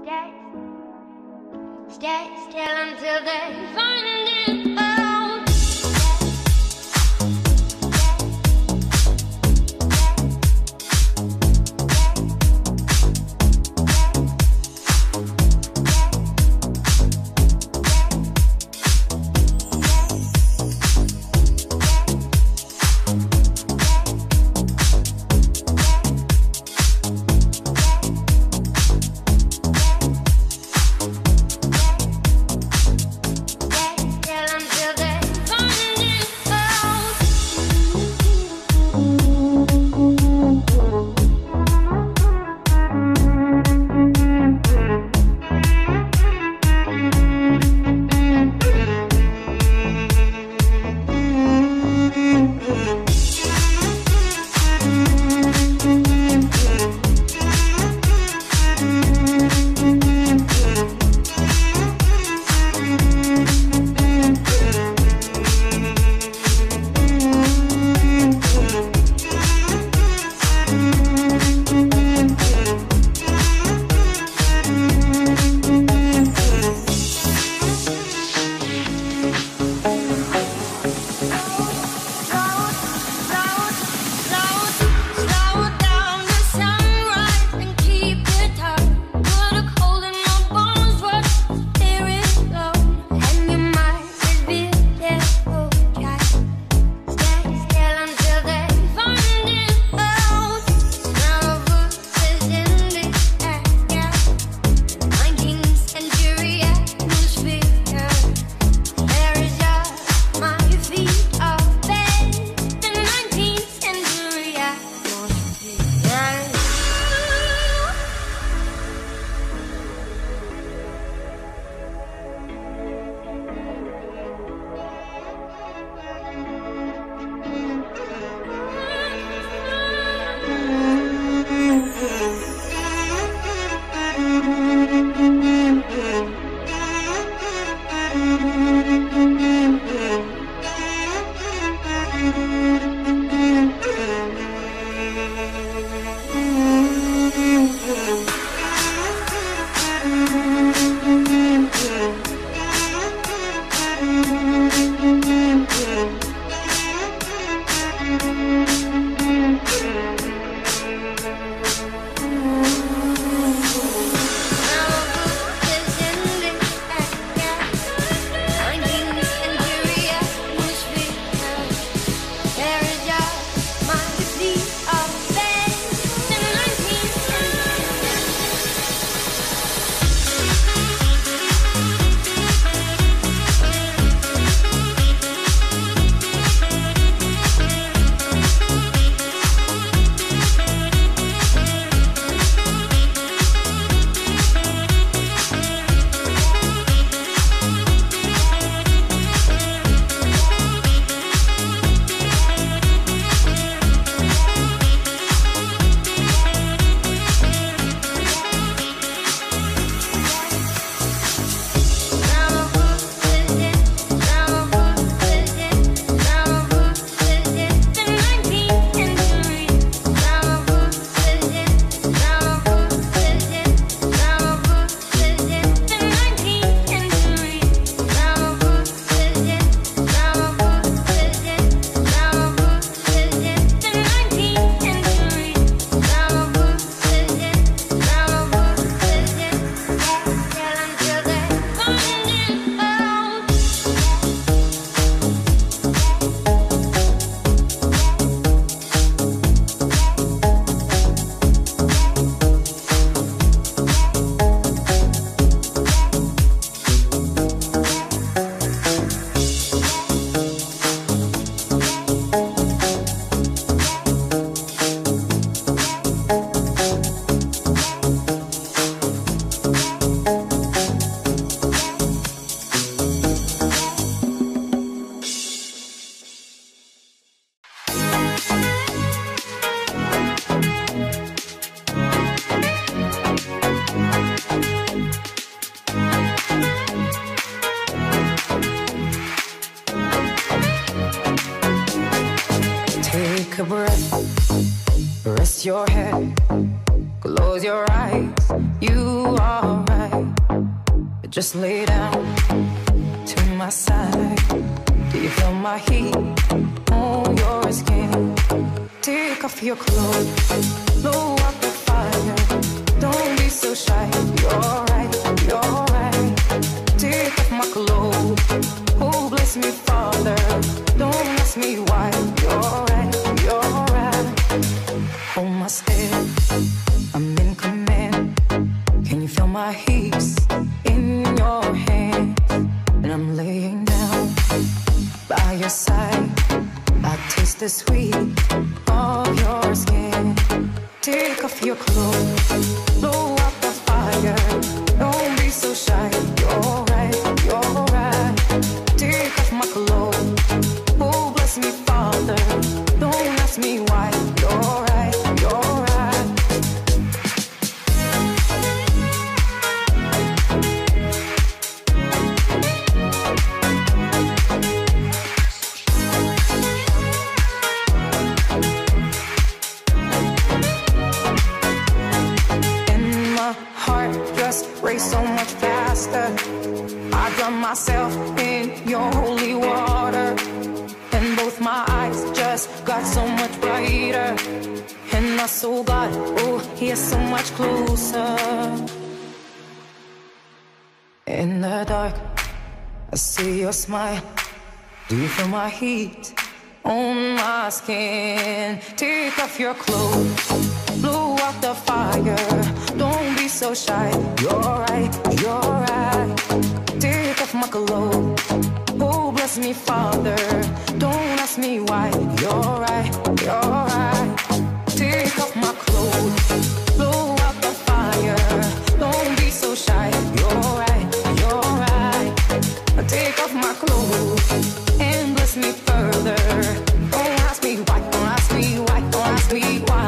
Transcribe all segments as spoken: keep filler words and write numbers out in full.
Stay, stay still until they find it out. Take a breath, rest your head, close your eyes, you are right. Just lay down to my side. Do you feel my heat on your skin? Take off your clothes, blow out the fire. Don't be so shy. You're right, you're right. Take off my clothes. Oh, bless me, Father. Don't ask me why. You're right, you're right. Hold my step. I'm in command. Can you feel my heat in your hand? And I'm laying down by your side. I taste the sweet of your skin. Take off your clothes, blow out the fire. Don't be so shy. You're right, you're right. Take off my clothes. Oh, bless me, Father. Don't ask me why. You're right, you're right. Race so much faster. I drown myself in your holy water, and both my eyes just got so much brighter. And my soul got, oh, here so much closer. In the dark, I see your smile. Do you feel my heat on my skin? Take off your clothes, blow out the fire. Don't be so shy. You're right, you're right. Take off my clothes. Oh, bless me, Father. Don't ask me why. You're right, you're right. Take off my clothes. Blow out the fire. Don't be so shy. You're right, you're right. Take off my clothes and bless me further. Don't ask me why, don't ask me why, don't ask me why.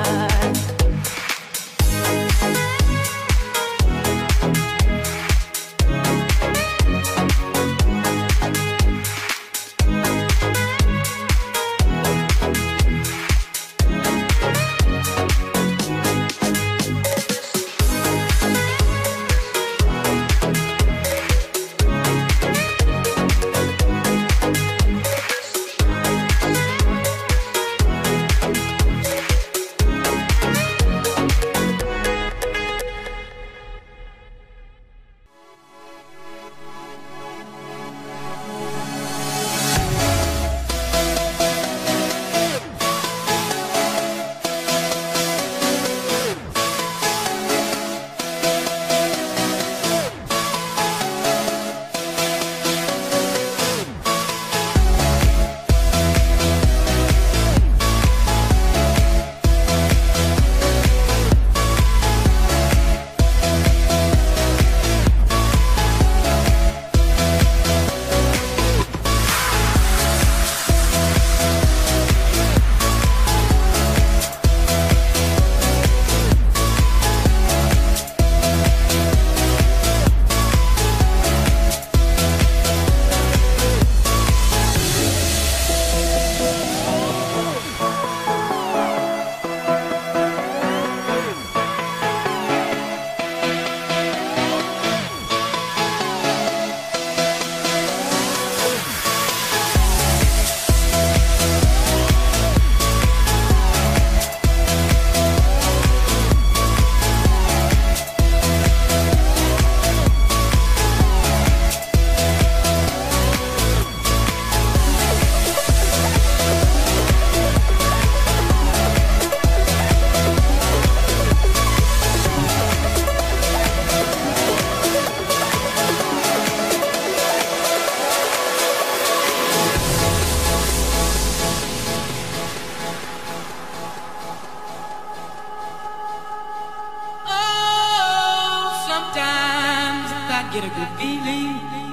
get a good feeling,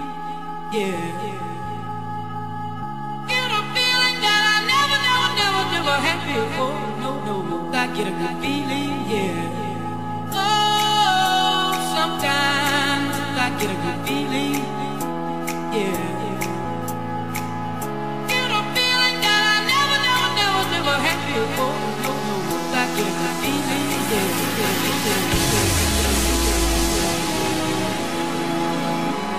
yeah. Get a feeling that I never, never, never, never had before. No, no, no, I get a good feeling, yeah. Oh, sometimes I get a good feeling, yeah. Get a feeling that I never, never, never, never had before. No, no, no, I get a good feeling, yeah, yeah, yeah, yeah.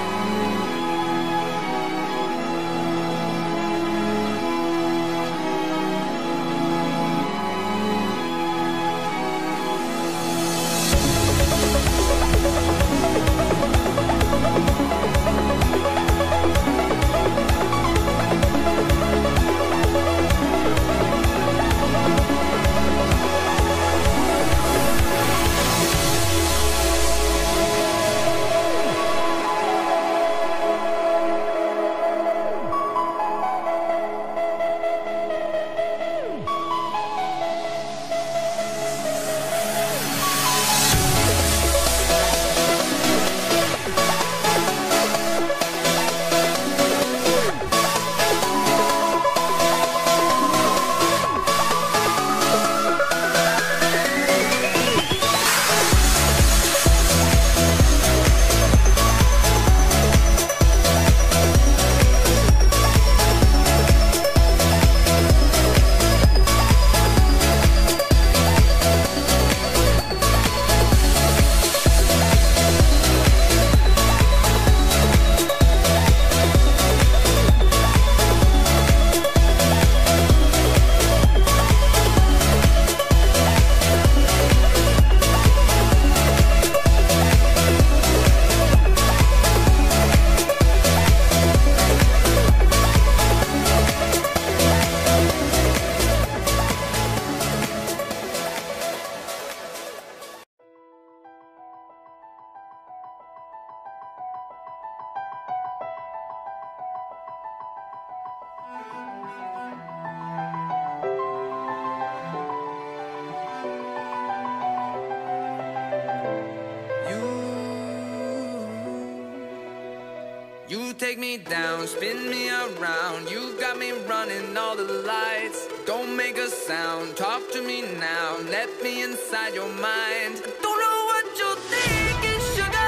take me down, spin me around. You got me running all the lights. Don't make a sound, talk to me now. Let me inside your mind. I don't know what you're thinking, sugar.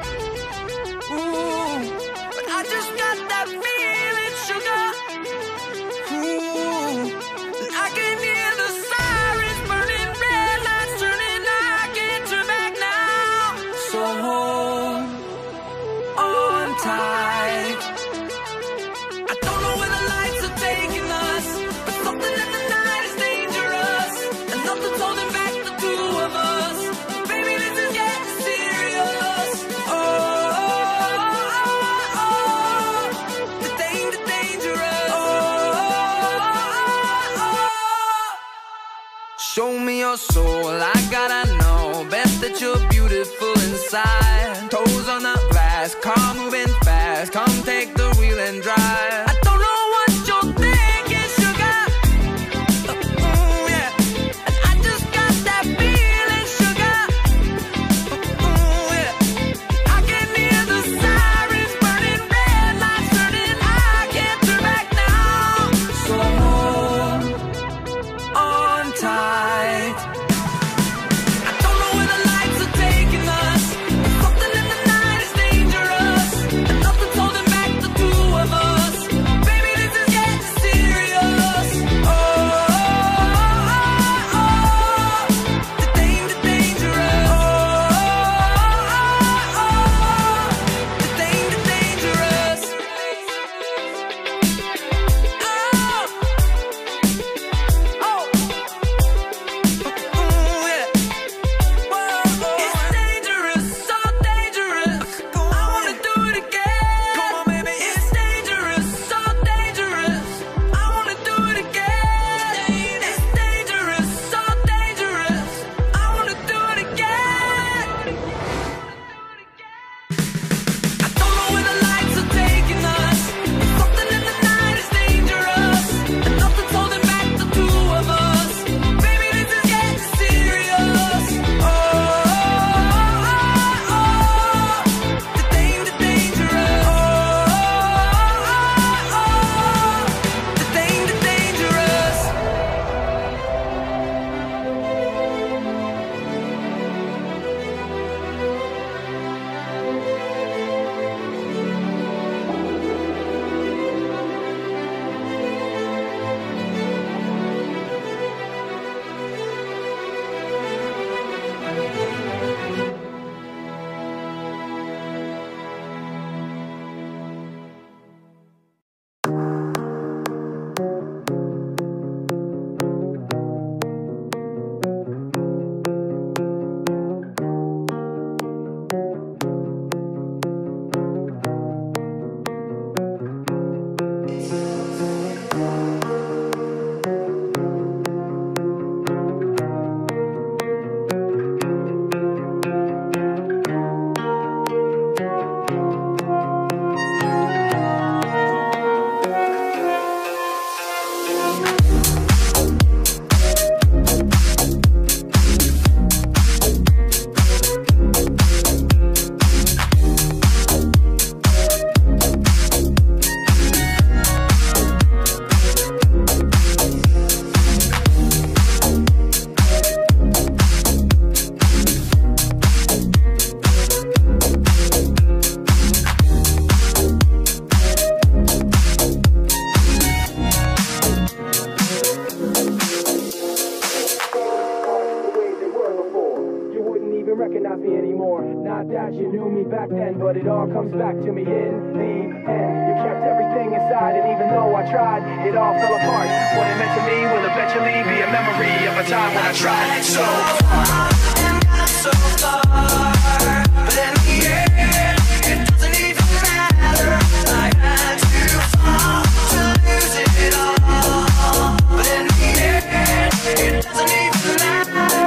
Ooh, but I just got that feeling, sugar. Ooh, and I can hear the sirens burning, red lights turning. I can't turn back now. So hold on tight. I don't know where the lights are taking us, but something in the night is dangerous, and nothing's holding back the two of us. Baby, this is getting serious. Oh, oh, oh, oh. The danger, dangerous. Oh, oh, oh. Show me your soul, I gotta know. Bet that you're beautiful inside. Toes on the glass, car moving fast. Come take the wheel and drive. I don't know what you're thinking, sugar. Uh, ooh, yeah. And I just got that feeling, sugar. Uh, ooh, yeah. I can hear the sirens burning, red lights turning. I can't turn back now. So hold on tight. I don't know where the lights are taking us, but something in the night is dangerous, and nothing's holding back the two of us. Baby, this is getting serious. Oh, oh, oh, oh. The danger, dangerous. Oh, oh, oh. The danger, dangerous. Oh, oh. Ooh, yeah. It's dangerous, so dangerous. I wanna do it again. Come on, baby. It's dangerous, so dangerous. I wanna do it again. It's dangerous, so dangerous. I wanna do it again. I don't know where the lights are taking us, but something in the night is dangerous, and nothing's holding back the two of us. Baby, this is getting serious. Oh, oh, oh, oh. The danger, dangerous. Oh, oh, oh. The danger, dangerous. You wouldn't even recognize me anymore. Not that you knew me back then, but it all comes back to me in the end. You kept everything inside, and even though I tried, it all fell apart. What it meant to me will eventually be a memory of a time when I tried so hard and got so far, but in the end, it doesn't even matter. I had to fall to lose it all, but in the end, it doesn't even matter.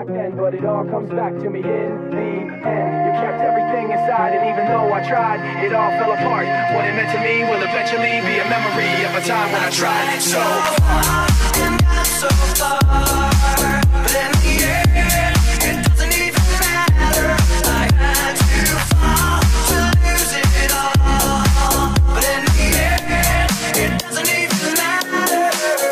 back then, but it all comes back to me in the end. You kept everything inside, and even though I tried, it all fell apart. What it meant to me will eventually be a memory of a time when I tried so hard and got so far, but in the end, it doesn't even matter. I had to fall to lose it all, but in the end, it doesn't even matter.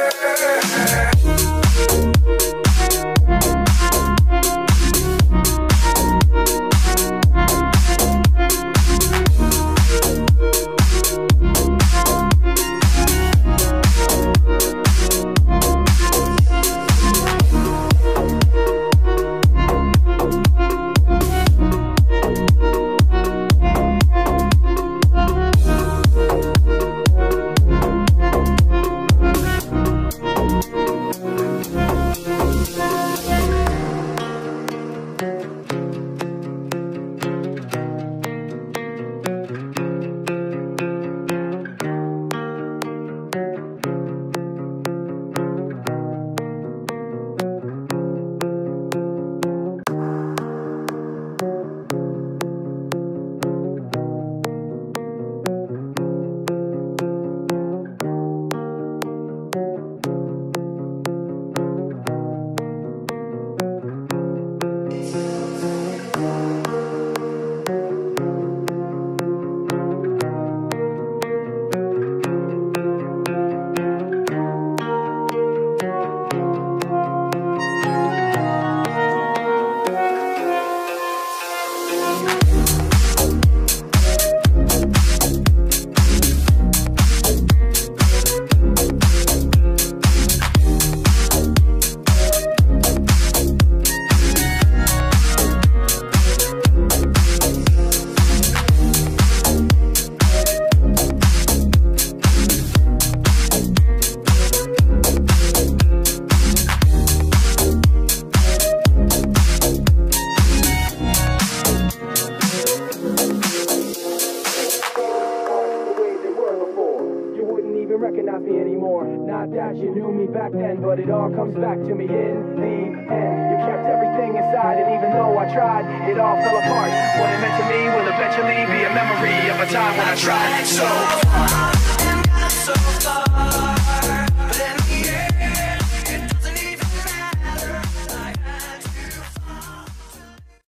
Recognize me anymore. Not that you knew me back then, but it all comes back to me in the end. You kept everything inside, and even though I tried, it all fell apart. What it meant to me will eventually be a memory of a time when I tried so hard.